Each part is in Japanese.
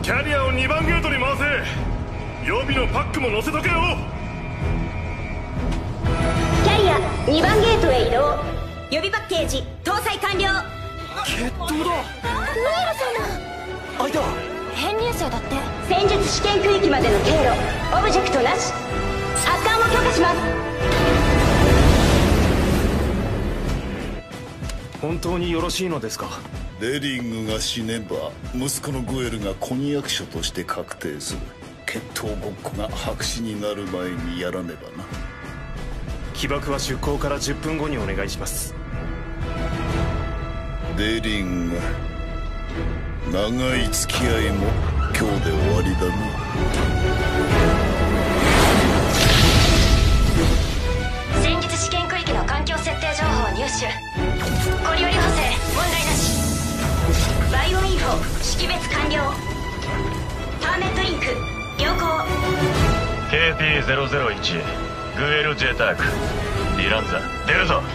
キャリアを2番ゲートに回せ。予備のパックも乗せとけよ。 キャリア2番ゲートへ移動。予備パッケージ搭載完了。 決闘だ。 グエル様。 相手は編入生だって。戦術試験区域までの経路オブジェクトなし。発艦を許可します。 本当によろしいのですか？ デリングが死ねば息子のグエルが婚約者として確定する。決闘ごっこが白紙になる前にやらねばな。 起爆は出港から10分後にお願いします。 デリング、長い付き合いも今日で終わりだな。 戦術試験区域の環境設定情報入手。ゴリオリ補正問題なし。バイオインフォ識別完了。ターメットリンク良好。 KP001 グエル・ジェタークディランザ出るぞ。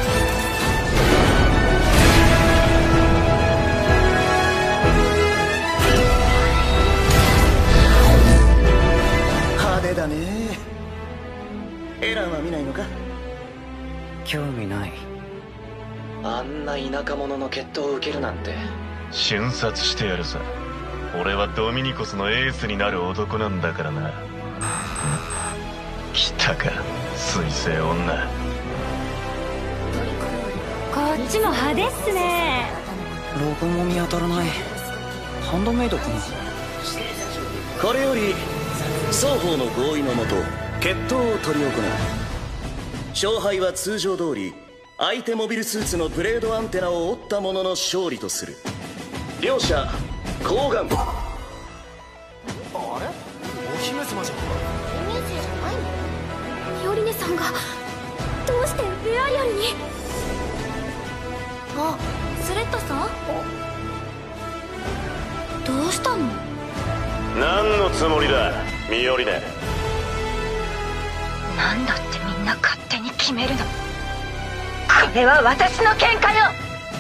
派手だね。エランは見ないのか？ 興味ない。あんな田舎者の決闘を受けるなんて。 瞬殺してやるさ。俺はドミニコスのエースになる男なんだからな。来たか水星女。 こっちも派手っすね。 ロゴも見当たらない。ハンドメイドかな。 これより双方の合意のもと決闘を執り行う。勝敗は通常通り相手モビルスーツのブレードアンテナを折った者の勝利とする。両者交換。 あれ？お姫様じゃん。 イメージじゃないの？ミオリネさんがどうしてエアリアルに。あ、スレッタさん？どうしたの？ 何のつもりだミオリネ。 なんだってみんな勝手に決めるの。これは私の喧嘩よ。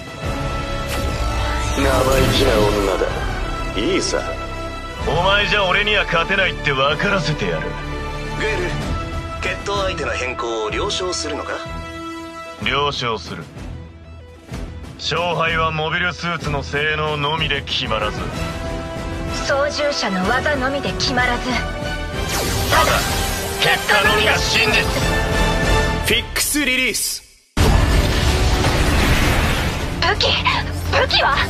生意気な女だ。いいさ。お前じゃ俺には勝てないって分からせてやる。 グエル、決闘相手の変更を了承するのか？ 了承する。勝敗はモビルスーツの性能のみで決まらず、 操縦者の技のみで決まらず、 ただ結果のみが真実。 フィックスリリース。 武器は？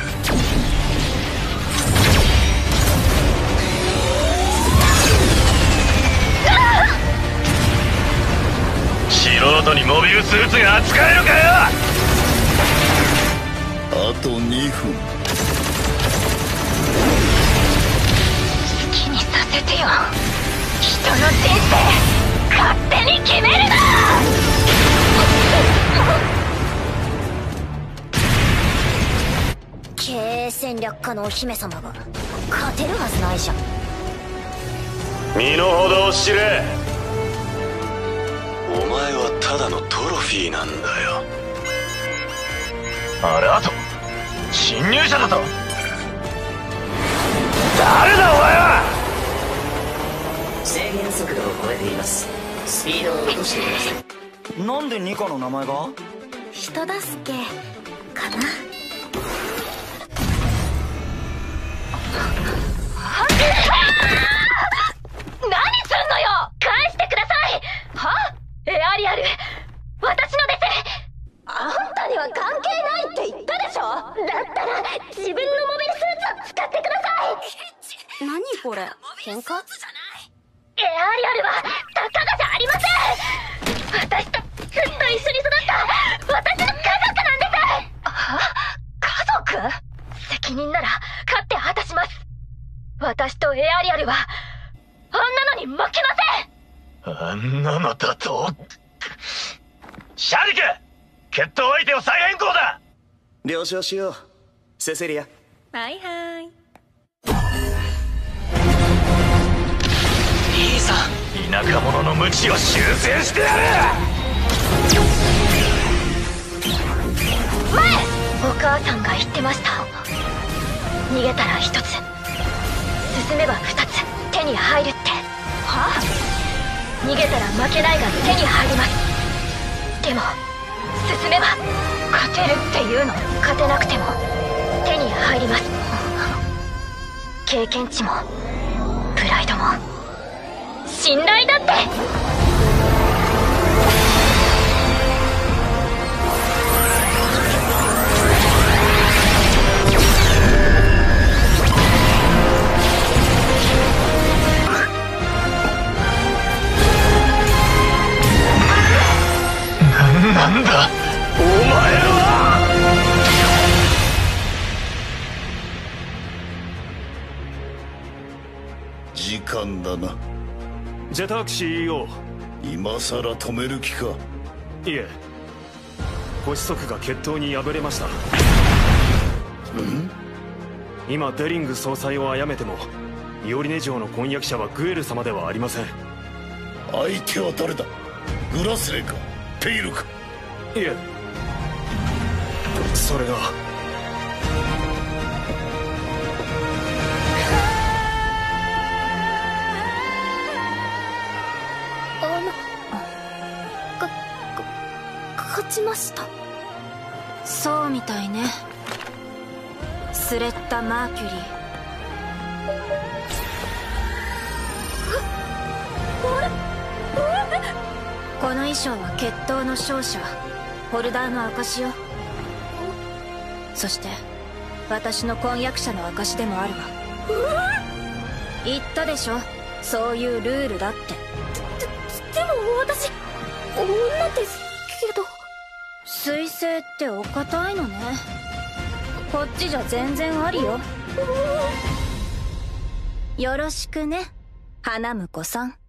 素人にモビルスーツが扱えるかよ。 あと2分。 好きにさせてよ。人の人生勝手に決めるな。経営戦略家のお姫様が勝てるはずないじゃん。 身の程を知れ。 お前はただのトロフィーなんだよ。 あれ、あと侵入者だと。誰だお前は。 制限速度を超えています。スピードを落としてください。 なんでニカの名前が？ 人助けかな。何すんのよ。返してください。は？エアリアル、私のです。あんたには関係ないって言ったでしょ。だったら自分のモビルスーツを使ってください。何これ、喧嘩？エアリアルはたかがじゃありません。私とずっと一緒に育った私の家族なんです。は？家族？責任なら勝って果たします。私とエアリアルはあんなのに負けません。 あんなのだと。シャディク、決闘相手を再変更だ。 了承しよう、セセリア。 はいはい。 兄さん、 田舎者の無知を修正してやる。 前、お母さんが言ってました。逃げたら一つ、 進めば2つ手に入るって。はあ、逃げたら負けないが手に入ります。でも進めば勝てるっていうの。勝てなくても手に入ります。経験値もプライドも信頼だって。 なんだお前は。 時間だな。 ジェターク CEO。 今さら止める気か。 いえ、ご子息が決闘に敗れました。今デリング総裁を殺めてもミオリネ城の婚約者はグエル様ではありません。 相手は誰だ？グラスレーかペイルか。 いえ、それが勝ちました。そうみたいね。スレッタ・マーキュリー。この衣装は決闘の勝者ホルダーの証よ。そして私の婚約者の証でもあるわ。言ったでしょ、そういうルールだって。でも私女ですけど。水星ってお堅いのね。こっちじゃ全然ありよ。よろしくね花婿さん。